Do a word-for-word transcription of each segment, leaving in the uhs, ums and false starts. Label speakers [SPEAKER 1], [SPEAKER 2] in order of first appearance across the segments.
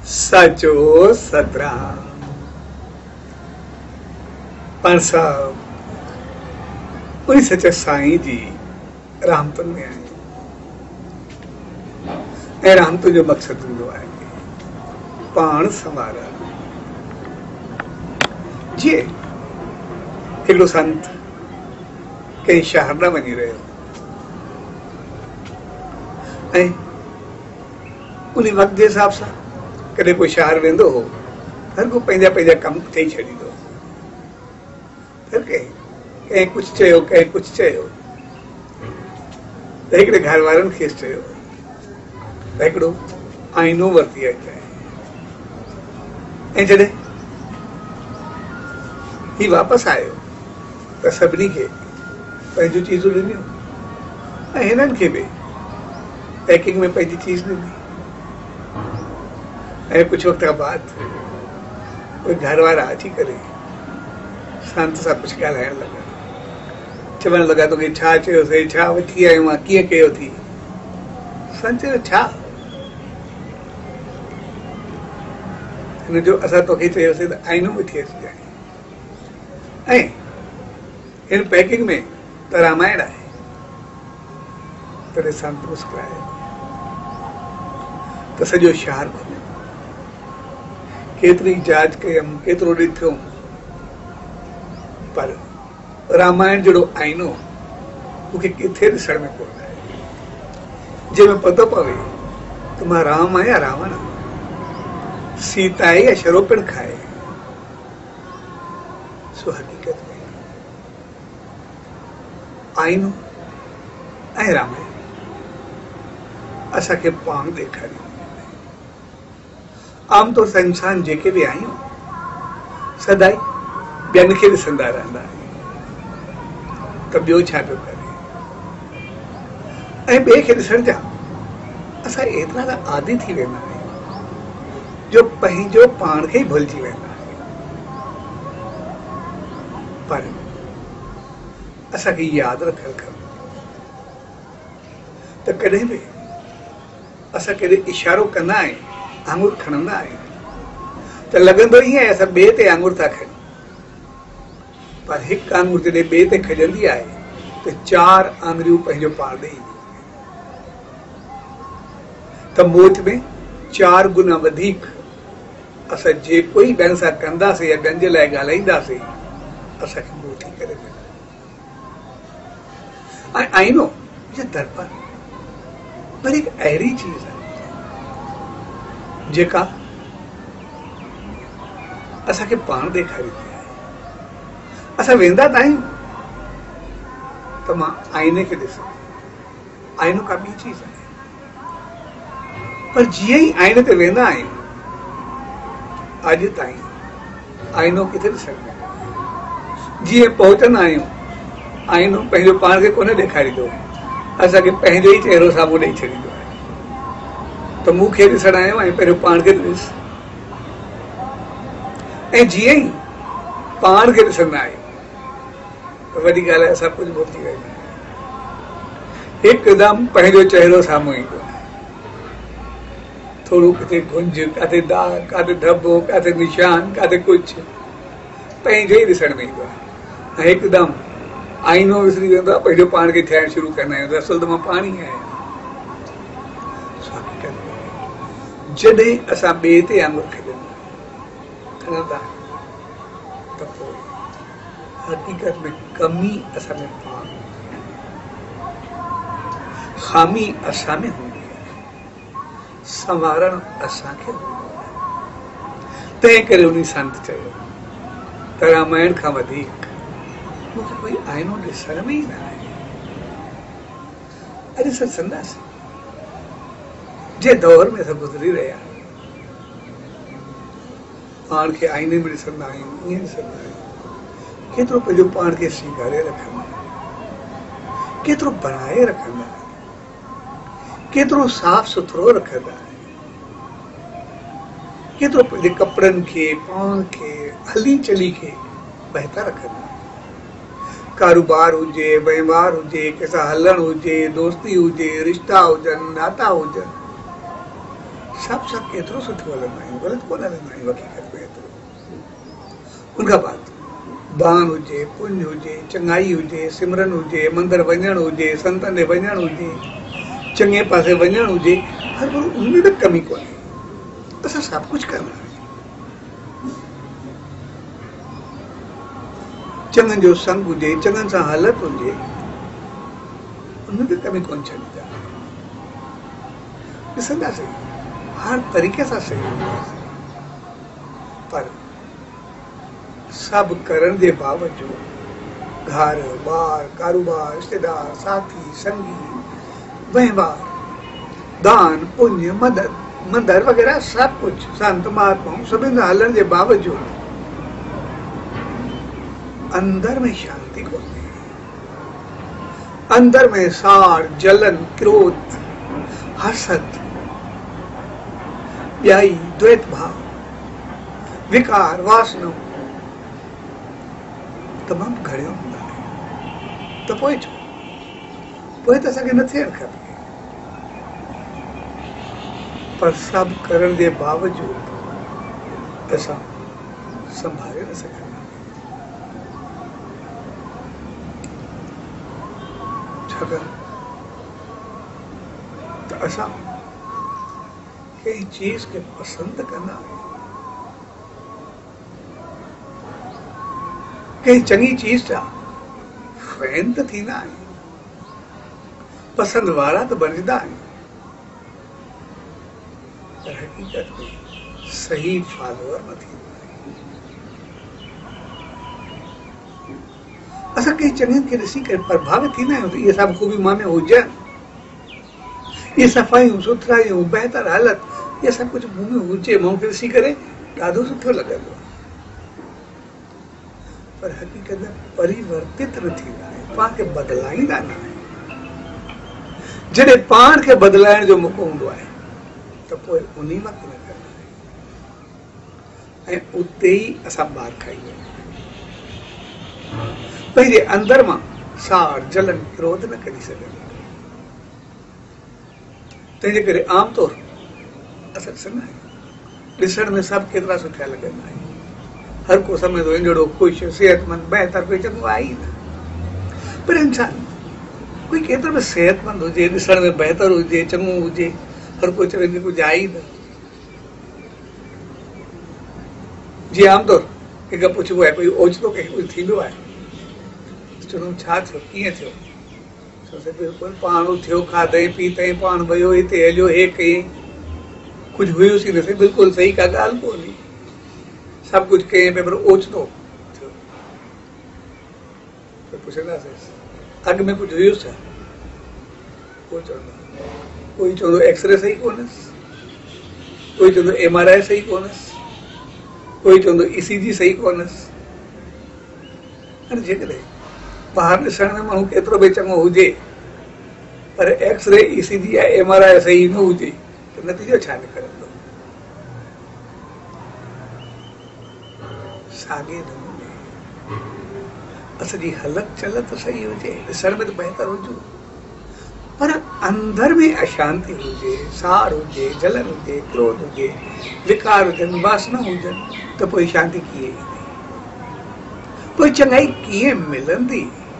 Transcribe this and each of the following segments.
[SPEAKER 1] साचो सतराम। पाण साहब उन सच्चा साईं जी रामपन में आए ऐं रामपन जो मकसद हूंदो आहे पाण संवारण। जी हिकिड़ो संत कंहिं शहर न वञी रहियो ऐं उन वक़्त जे हिसाब सां कॾहिं कोई शहर वेंदो हो, हर को पंहिंजा पंहिंजा कम चई छॾींदो। फिर कंहिं कंहिं कुझु चयो, कंहिं कुझु चयो त हिकिड़े घर वारनि खेसि चयो त हिकिड़ो आईनो वरिती अचे ऐं जॾहिं ही वापसि आयो त सभिनी खे पंहिंजूं चीज़ूं ॾिनियूं ऐं हिननि खे बि पैकिंग में पंहिंजी चीज़ ॾिनी। ऐं कुछ वक्त बाद कोई घर वारा अची करे संत सां कुछ ॻाल्हाइण लॻा, चवण लॻा तोखे छा चयोसीं, छा वठी आयो आहे, कीअं कयो थी? संत चयो छा? हिन जो असां तोखे चयोसीं त आईनो वठी अचिजांइ ऐं हिन पैकिंग में त रामायण आहे। तॾहिं संत मुस्कुरायो त सॼो शहर घुमियो, केतिरी जांच कयमि, केतिरो ॾिठुमि, पर रामायण जहिड़ो आईनो मूंखे किथे ॾिसण में कोन आहे जंहिंमें पतो पवे त मां राम आहियां रावण, सीता आहे या शरोपिण खाए। सो हक़ीक़त में आईनो ऐं रामायण असांखे पाण ॾेखारियो। आमतौर सां इंसान जेके बि आहियूं सदाई ॿियनि खे ॾिसंदा रहंदा आहियूं त ॿियो छा पियो करे, ऐं ॿिए खे ॾिसण जा असां एतिरा त आदी थी वेंदा आहियूं जो पंहिंजो पाण खे ई भुलिजी वेंदा आहियूं। पर असांखे यादि रखणु खपे त कॾहिं बि असां कॾहिं इशारो कंदा आहियूं, आंगुर खणंदा आहियूं त लॻंदो ईअं आहे असां ॿिए ते आंगुर था खणूं, पर हिकु आंगुर जॾहिं ॿिए ते खजंदी आहे त चार आंगुरियूं पंहिंजो पाण ॾेई त मोच में चार गुना वधीक असां जेको ई ॿियनि सां कंदासीं या ॿियनि जे लाइ ॻाल्हाईंदासीं असांखे मोच करे मिलंदो। ऐं आईनो या दर्पण वरी हिकु अहिड़ी चीज़ आहे जेका असांखे पाण ॾेखारींदी आहे। असां वेंदा त आहियूं त मां आईने खे ॾिसां, आईनो का ॿी चीज़ आहे, पर जीअं ई आईने ते वेंदा आहियूं अॼु ताईं आईनो किथे ॾिसण में, जीअं पहुचंदा आहियूं आईनो पंहिंजो पाण खे कोन ॾेखारींदो, असांखे पंहिंजो ई चहिरो साम्हूं ॾेई छॾींदो आहे त मूंखे ॾिसण आयो ऐं पहिरियों पाण खे ॾिस। ऐं जीअं ई पाण खे ॾिसंदा आहियूं त वॾी ॻाल्हि आहे असां कुझु भुलिजी वेंदा आहियूं, हिकदमि पंहिंजो चहिरो साम्हूं ईंदो आहे। थोरो किथे गुंज, किथे दाग, किथे धॿो, किथे निशान, किथे कुझु पंहिंजो ई ॾिसण में ईंदो आहे ऐं हिकदमि आईनो विसरी वेंदो आहे, पंहिंजो पाण खे ठाहिण शुरू कंदा आहियूं त असल त मां पाण ई आहियां। जॾहिं असां ॿिए ते आंगुर खणंदा त पोइ हक़ीक़त में कमी असां में पाण, ख़ामी असां में हूंदी आहे, संवारण असांखे हूंदो आहे। तंहिं करे उन संत चयो त रामायण खां वधीक मूंखे कोई आईनो ॾिसण में ई न आहे। अॼु सत्संगासीं जे दौर में असां गुज़री रहिया पाण खे आईने में ॾिसंदा आहियूं, ईअं ॾिसंदा आहियूं केतिरो पंहिंजो पाण खे सींगारे रखंदा आहियूं, केतिरो बनाए रखंदा आहियूं, केतिरो साफ़ सुथरो रखंदा आहियूं, केतिरो पंहिंजे कपिड़नि खे, पाण खे, हली चली खे बहितर रखंदा आहियूं। कारोबार हुजे, वहिंवार हुजे, कंहिंसां हलणु हुजे, दोस्ती हुजे, रिश्ता हुजनि, नाता हुजनि, सब सां केतिरो सुठो हलंदा आहियूं, ग़लति कोन हलंदा आहियूं हक़ीक़त में एतिरो। उनखां बाद दान हुजे, पुण्य हुजे, चङाई हुजे, सिमरन हुजे, मंदर वञणु हुजे, संतनि ॾे वञणु हुजे, चङे पासे वञणु हुजे, हर कोई उनमें बि कमी कोन्हे। असां सभु कुझु कंदा आहियूं। चङनि जो संग हुजे, चङनि सां हालत हुजे, उनमें बि कमी कोन छॾींदा। ॾिसंदासीं हर तरीक़े सां सही हूंदासीं, पर सभु करण जे बावजूद घर ॿार कारोबार रिश्तेदार साथी संगी वहिंवार दान पुण्य मदद मंदर वग़ैरह सभु कुझु संत महात्माऊं सभिनि सां हलण जे बावजूद अंदर में शांति कोन्हे। अंदर में साड़ जलन क्रोध हसद ॿियाई द्वैत भाव विकार वासना तमामु घणियूं हूंदा आहिनि। त पोइ छो पोइ त असांखे न थियणु खपे, पर सभु करण जे बावजूद असां संभाले न सघंदा। छाकाणि त असां कंहिं चीज़ खे पसंदि कंदा आहियूं, कंहिं चङी चीज़ जा फैन त थींदा आहियूं, पसंदि वारा त बणजंदा आहियूं, पर हक़ीक़त में सही फॉलोअर न थींदा आहियूं। असां कंहिं चङनि खे ॾिसी करे प्रभावित थींदा आहियूं त इहे सभु ख़ूबी मां में हुजनि, ये सफ़ाइयूं सुथराइयूं बहितर हालत ये सभु कुझु मूं में हुजे, मूंखे ॾिसी करे ॾाढो सुठो लॻंदो आहे, पर हक़ीक़त में परिवर्तित न थींदा आहियूं, पाण खे बदिलाईंदा न आहियूं। जॾहिं पाण खे बदिलाइण जो मौक़ो हूंदो आहे त पोइ उन वक़्तु न कंदा आहियूं, ऐं उते ई असां ॿार खाई वेंदा आहियूं। पंहिंजे अंदर मां साड़ जलन क्रोध न कढी सघंदा। तंहिंजे करे आमतौर असां ॾिसंदा आहियूं, ॾिसण में सभु केतिरा सुठा लॻंदा आहिनि, हर को समय थो इंजड़ो ख़ुशि सिहतमंद बहितर कोई चङो आहे ई न, पर इंसान कोई केतिरो बि सिहतमंद हुजे, ॾिसण में बहितर हुजे, चङो हुजे, हर कोई चवे कि कुझु आहे ई न। जीअं आमतौर कंहिंखां पुछिबो आहे कोई ओचितो कंहिंखे कुझु थींदो आहे, चवंदो छा थियो कीअं थियो, बिल्कुलु पाण उथियो खाधई पीतई पाण वियो हिते हलियो हे कयईं, कुझु हुयोसीं न सही, बिल्कुलु सही का ॻाल्हि कोन्हे, सभु कुझु कयईं पर ओचितो थियो। पुछंदासीं अॻु में कुझु हुयुसि छा, कोई चवंदो कोई चवंदो एक्सरे सही कोन्हसि, कोई चवंदो एम आर आई सही कोन्हसि, कोई चवंदो ई सी जी सही कोन्हसि। हाणे जेकॾहिं ॿाहिरि ॾिसण में माण्हू केतिरो बि चङो हुजे पर एक्सरे ई सी जी या एम आर आई सही न हुजे त नतीजो छा निकिरंदो। साॻे नमूने असांजी हलत चलत सही हुजे, ॾिसण में त बहितर हुजूं, पर अंदर में अशांति हुजे, साड़ हुजे, जलन हुजे, क्रोध हुजे, विकार हुजनि, वासना हुजनि, त पोइ शांति कीअं ईंदी, पोइ चङाई कीअं मिलंदी।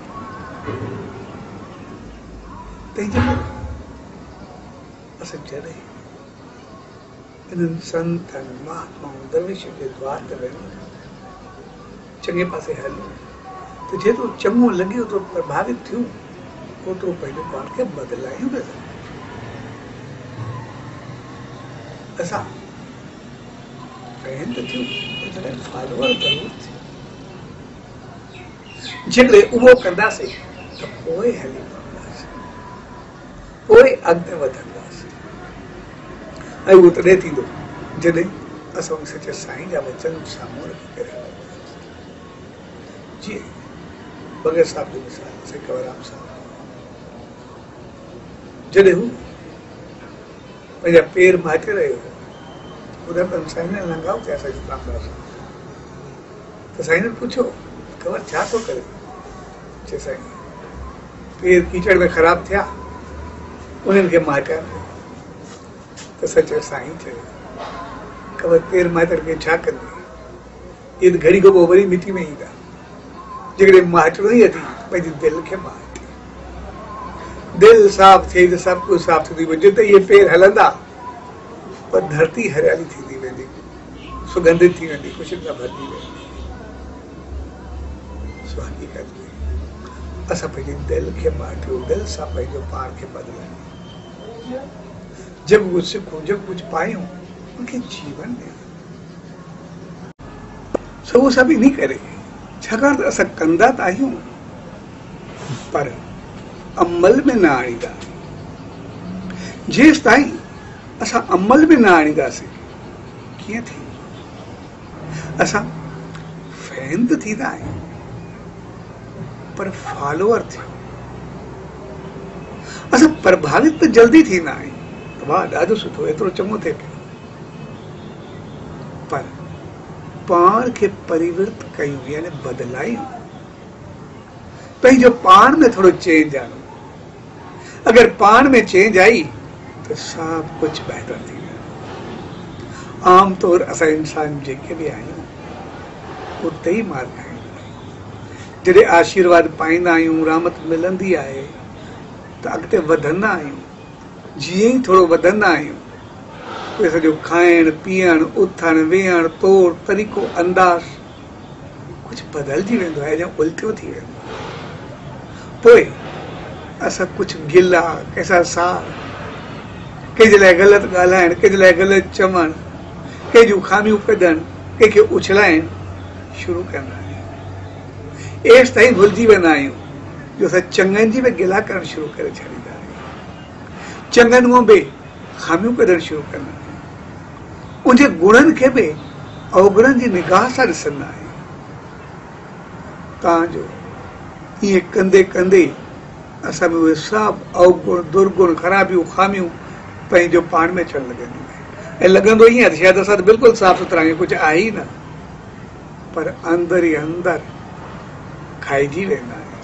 [SPEAKER 1] तंहिंजे करे असां जॾहिं इन्हनि संतनि महात्माऊं दरवेशनि जे द्वार ते वञूं, चङे पासे हलूं, त जेतिरो चङो लॻे ओतिरो प्रभावित थियूं, ओतिरो पंहिंजो पाण खे बदिलायूं न। असां फैन त थियूं जॾहिं फॉलोअर ज़रूरु थियूं, जेकॾहिं उहो कंदासीं त पोइ हली पवंदासीं, पोइ अॻिते वधंदासीं, ऐं उहो तॾहिं थींदो जॾहिं असां उन सचे साईं जा वचन साम्हूं रखी करे जीअं बगैर साहिब जी मिसाल साईं कंवरराम साहिब जॾहिं हू पंहिंजा पेर माचे रहियो ॿुधण त साईं ने लंघाओ थिया साईं रामदास त साईं ने पुछियो कंवर छा थो करे, चए साईं पेर कीचड़ में ख़राब थिया उन्हनि खे माटिया, त सचे साईं चयो ख़बर पेर माइटर खे छा कंदी, इन घड़ी खां पोइ वरी मिटी में ईंदा। जेकॾहिं माइटो ई अथई पंहिंजी दिलि खे माइट, दिलि साफ़ थिए त सभु कुझु साफ़ थी वेंदो। जिते इहे पेर हलंदा पर धरती हरियाली थींदी वेंदी, सुगंधित थी वेंदी, ख़ुशियुनि सां भरिजी वेंदी। सो हक़ीक़त में असां पंहिंजी दिलि खे माटियो, दिलि सां पंहिंजो पाण खे बदिलायूं, जब कुझु सिखूं, जब कुझु पायूं, उनखे जीवन ॾियूं। सो उहो सभु इन करे छाकाणि त असां कंदा त आहियूं पर अमल में न आणींदा। जेसि ताईं असां अमल में न आणींदासीं कीअं थी, असां फैन त थींदा आहियूं पर फॉलोअर थियूं। असां प्रभावित त जल्दी थींदा आहियूं, वाह ॾाढो सुठो, एतिरो चङो थिए पियो, पर पाण खे परिवर्त कयूं यानी बदलायूं, पंहिंजो पाण में थोरो चेंज आणो। अगरि पाण में चेंज आई त सभु कुझु बहितर थी वेंदो। आमतौर असां इंसान जेके बि आहियूं उते ई मार खाईंदा आहियूं। जॾहिं आशीर्वाद पाईंदा आहियूं, रहमत मिलंदी आहे त अॻिते वधंदा आहियूं। जीअं ई थोरो वधंदा आहियूं उहे सॼो खाइण पीअण उथण वेहण तौर तरीक़ो अंदाज़ कुझु बदिलजी वेंदो आहे, ॼण उल्टियो थी वेंदो। पोइ असां कुझु गिला कंहिंसां सार, कंहिंजे लाइ ग़लति ॻाल्हाइण, कंहिंजे लाइ ग़लति चवणु, कंहिंजूं खामियूं कढणु, कंहिंखे उछलाइण शुरू कंदा आहियूं। एसि ताईं भुलिजी वेंदा आहियूं जो असां चङनि जी बि गिला करणु शुरू करे छॾींदा आहियूं, चङनि मां बि खामियूं कढणु शुरू कंदा आहियूं, उनजे गुणनि खे बि अवगुणनि जी निगाह सां ॾिसंदा आहियूं। तव्हांजो ईअं कंदे कंदे असां में उहे सभु अवगुण दुर्गुण ख़राबियूं खामियूं पंहिंजो पाण में अचणु लॻंदियूं आहिनि। ऐं लॻंदो ईअं आहे शायदि असां त बिल्कुलु साफ़ सुथरा आहियूं, कुझु आहे ई न, पर अंदरि ई अंदरि खाइजी वेंदा आहियूं।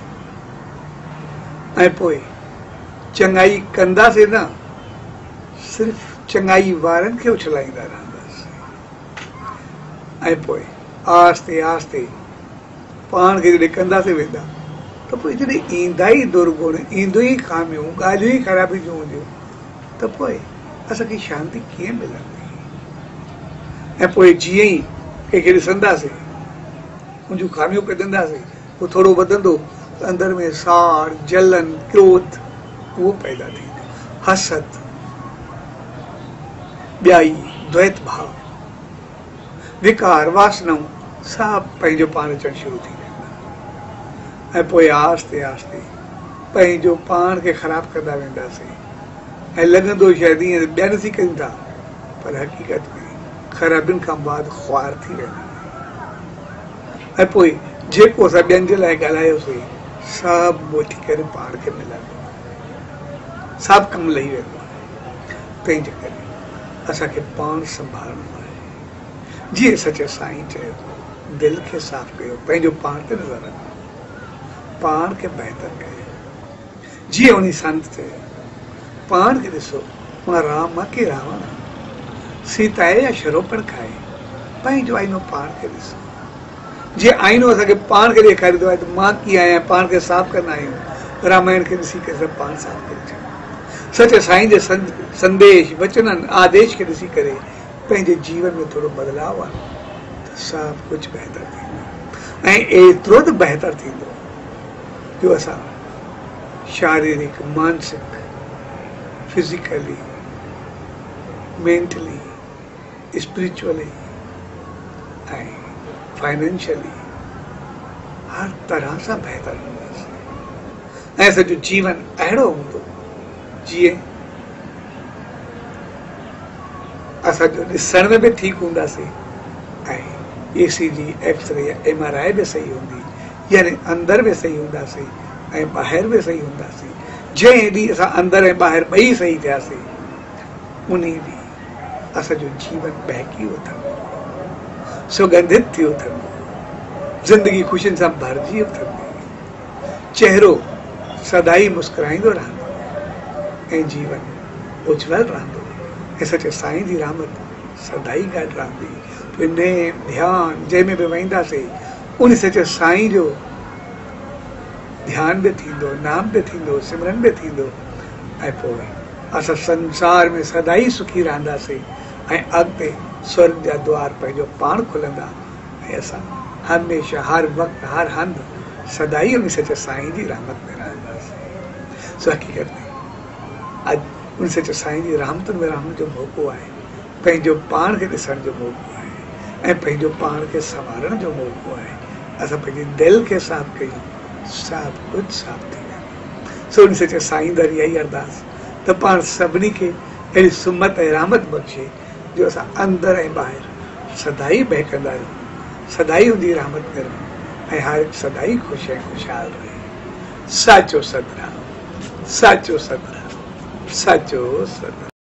[SPEAKER 1] ऐं पोइ चङाई कंदासीं न, सिर्फ़ु चङाई वारनि खे उछलाईंदा रहंदासीं। ऐं पोइ आस्ते आस्ते पाण खे जॾहिं कंदासीं वेंदा त पोइ जॾहिं ईंदा ई दुर्गुण, ईंदियूं ई खामियूं, ॻाल्हियूं ई ख़राबियूं जूं हूंदियूं त पोइ असांखे शांती कीअं मिलंदी। ऐं पोइ जीअं ई कंहिंखे ॾिसंदासीं, उनजूं खामियूं कढंदासीं, उहो थोरो वधंदो त अंदरि में साड़ जलन क्रोध उहो पैदा थींदो, हसद ॿियाई द्वैत भाव विकार वासनाऊं सभु पंहिंजो पाण अचणु शुरू थी वेंदा। ऐं पोइ आस्ते आस्ते पंहिंजो पाण खे ख़राबु कंदा वेंदासीं ऐं लॻंदो शायदि ईअं ॿिया नथी कयूं था, पर हक़ीक़त में ख़राबियुनि खां बाद ख़्वार थी वेंदा। ऐं पोइ जेको असां ॿियनि जे लाइ ॻाल्हायोसीं सभु मोटी करे पाण खे मिलंदो, सभु कमु लही वेंदो आहे। तंहिंजे करे असांखे पाण संभालणो आहे। जीअं सचे साईं चयो, दिलि खे साफ़ कयो, पंहिंजो पाण ते नज़र रखो, पाण खे बहितर कयो। जीअं उन संत चयो, पाण खे ॾिसो, मां राम के रावण, सीताए या शरोपण खाए, पंहिंजो आईनो पाण खे ॾिसो। जीअं आईनो असांखे पाण खे ॾेखारींदो आहे त मां कीअं आहियां, पाण खे साफ़ कंदा आहियूं, रामायण खे ॾिसी करे सभु पाण साफ़ करे छॾियो। सचे साईं जे संदेश वचननि आदेश खे ॾिसी करे पंहिंजे जीवन में थोरो बदिलाव आहे त सभु कुझु बहितर थींदो। ऐं एतिरो त बहितर थींदो जो असां शारीरिक मानसिक फिज़िकली मेंटली स्पिरिचुअली ऐं फाइनेंशियली हर तरह सां बहितर हूंदासीं। ऐं सॼो जीवन अहिड़ो हूंदो जीअं असांजो ॾिसण में बि ठीकु हूंदासीं ऐं ए सी जी एक्सरे या एम आर आई बि सही हूंदी, यानी अंदरि बि सही हूंदासीं ऐं ॿाहिरि बि सही हूंदासीं। जंहिं ॾींहुं असां अंदरि ऐं ॿाहिरि ॿई सही थियासीं उन ॾींहुं असांजो जीवन बहकी उथंदो, सुगंधित थी उथंदो, ज़िंदगी ख़ुशियुनि सां भरिजी उथंदी, चहिरो सदाई मुस्कुराईंदो रहंदो ऐं जीवन उज्जवल रहंदो ऐं सचे साईं जी रहमत सदाई गॾु रहंदी। पोइ नेम ध्यानु जंहिंमें बि वेंदासीं उन सचे साईं जो ध्यान बि थींदो, नाम बि थींदो, सिमरन बि थींदो, ऐं पोइ असां संसार में सदाई सुखी रहंदासीं ऐं अॻिते स्वर्ग जा द्वार पंहिंजो पाण खुलंदा ऐं असां हमेशह हर वक़्तु हर हंधि सदाई उन सचे साईं जी रहमत में रहंदासीं। सो हक़ीक़त में अॼु उन सचे साईं जी रहमतुनि में रहण जो मौक़ो आहे, पंहिंजो पाण खे ॾिसण जो मौक़ो आहे ऐं पंहिंजो पाण खे संवारण जो मौक़ो आहे। असां पंहिंजी दिलि खे साफ़ कयूं, सभु कुझु साफ़ थी वेंदो। सो उन सचे साईं दर इहा ई अरदास त पाण सभिनी खे अहिड़ी सुमत ऐं रहमत बख़्शे जो असां अंदरि ऐं ॿाहिरि सदाई बहकंदा आहियूं, सदाई उनजी रहमत में रहूं ऐं हर सदाई ख़ुशि ऐं ख़ुशहाल रहे। साचो सतनाम, साचो सतनाम, साचो सतनाम।